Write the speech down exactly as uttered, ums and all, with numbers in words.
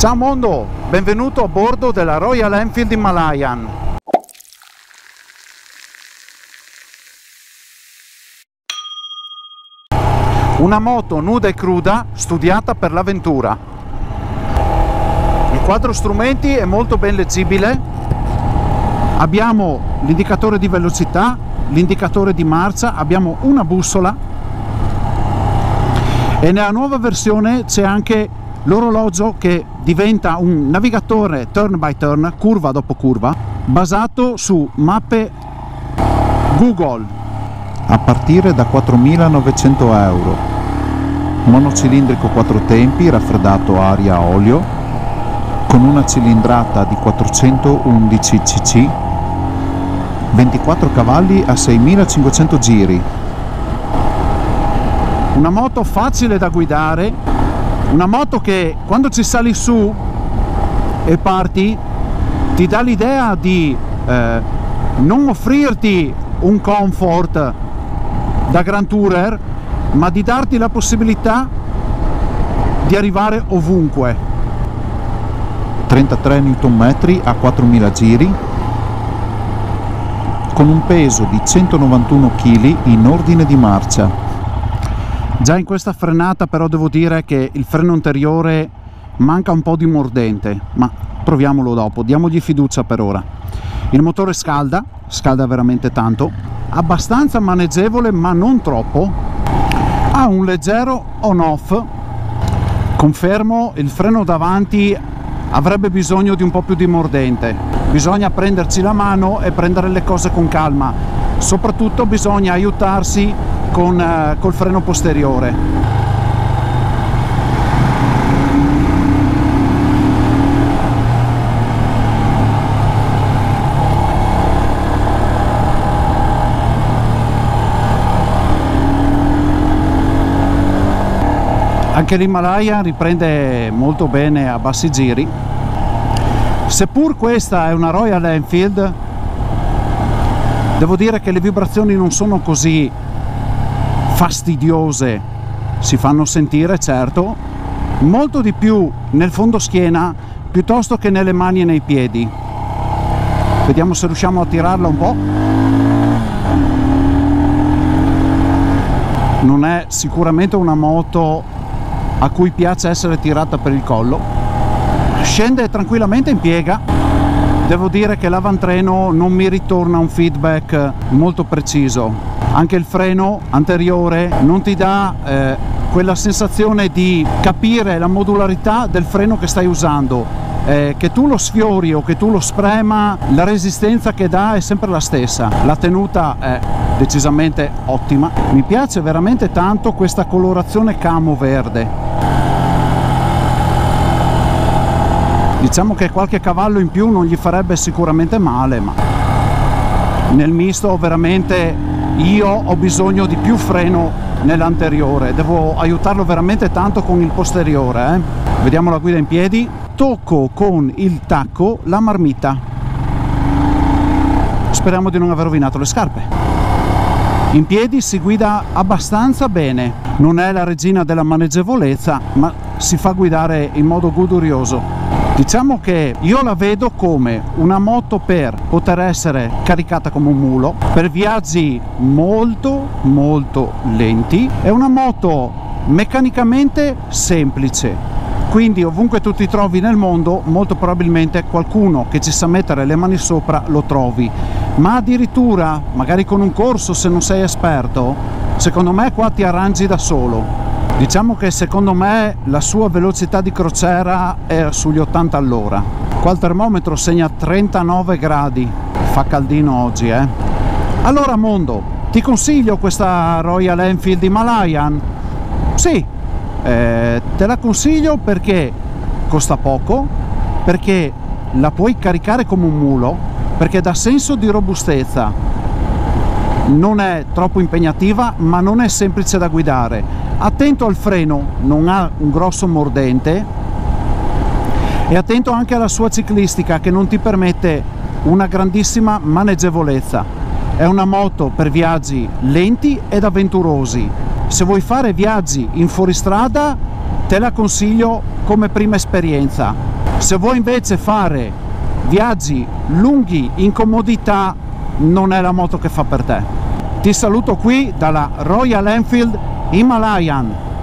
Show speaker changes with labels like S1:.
S1: Ciao mondo, benvenuto a bordo della Royal Enfield Himalayan. Una moto nuda e cruda studiata per l'avventura. Il quadro strumenti è molto ben leggibile. Abbiamo l'indicatore di velocità, l'indicatore di marcia, abbiamo una bussola e nella nuova versione c'è anche l'orologio che diventa un navigatore turn by turn, curva dopo curva, basato su mappe Google.
S2: A partire da quattromilanovecento euro, monocilindrico quattro tempi, raffreddato aria olio, con una cilindrata di quattrocentoundici cc, ventiquattro cavalli a seimilacinquecento giri.
S1: Una moto facile da guidare, una moto che quando ci sali su e parti ti dà l'idea di eh, non offrirti un comfort da Grand Tourer, ma di darti la possibilità di arrivare ovunque.
S2: trentatré newton metri a quattromila giri, con un peso di centonovantuno chili in ordine di marcia.
S1: Già in questa frenata però devo dire che il freno anteriore manca un po' di mordente, ma proviamolo dopo, diamogli fiducia per ora. Il motore scalda, scalda veramente tanto, abbastanza maneggevole ma non troppo, ha un leggero on-off, confermo il freno davanti avrebbe bisogno di un po' più di mordente, bisogna prenderci la mano e prendere le cose con calma, soprattutto bisogna aiutarsi con eh, col freno posteriore. Anche l'Himalaya riprende molto bene a bassi giri. Seppur questa è una Royal Enfield, devo dire che le vibrazioni non sono così fastidiose, si fanno sentire certo, molto di più nel fondoschiena piuttosto che nelle mani e nei piedi. Vediamo se riusciamo a tirarla un po'. Non è sicuramente una moto a cui piace essere tirata per il collo. Scende tranquillamente in piega. Devo dire che l'avantreno non mi ritorna un feedback molto preciso. Anche il freno anteriore non ti dà eh, quella sensazione di capire la modularità del freno che stai usando, eh, che tu lo sfiori o che tu lo sprema, la resistenza che dà è sempre la stessa, la tenuta è decisamente ottima. Mi piace veramente tanto questa colorazione camo verde. Diciamo che qualche cavallo in più non gli farebbe sicuramente male, ma nel misto veramente io ho bisogno di più freno nell'anteriore, devo aiutarlo veramente tanto con il posteriore. Eh. Vediamo la guida in piedi. Tocco con il tacco la marmita. Speriamo di non aver rovinato le scarpe. In piedi si guida abbastanza bene, non è la regina della maneggevolezza, ma si fa guidare in modo godurioso. Diciamo che io la vedo come una moto per poter essere caricata come un mulo, per viaggi molto molto lenti. È una moto meccanicamente semplice, quindi ovunque tu ti trovi nel mondo molto probabilmente qualcuno che ci sa mettere le mani sopra lo trovi, ma addirittura magari con un corso, se non sei esperto, secondo me qua ti arrangi da solo. Diciamo che secondo me la sua velocità di crociera è sugli ottanta all'ora. Qua il termometro segna trentanove gradi, fa caldino oggi, eh. Allora mondo, ti consiglio questa Royal Enfield Himalayan? Sì, eh, te la consiglio perché costa poco, perché la puoi caricare come un mulo, perché dà senso di robustezza, non è troppo impegnativa ma non è semplice da guidare. Attento al freno, non ha un grosso mordente, e attento anche alla sua ciclistica che non ti permette una grandissima maneggevolezza. È una moto per viaggi lenti ed avventurosi. Se vuoi fare viaggi in fuoristrada te la consiglio come prima esperienza. Se vuoi invece fare viaggi lunghi in comodità, non è la moto che fa per te. Ti saluto qui dalla Royal Enfield Himalayan.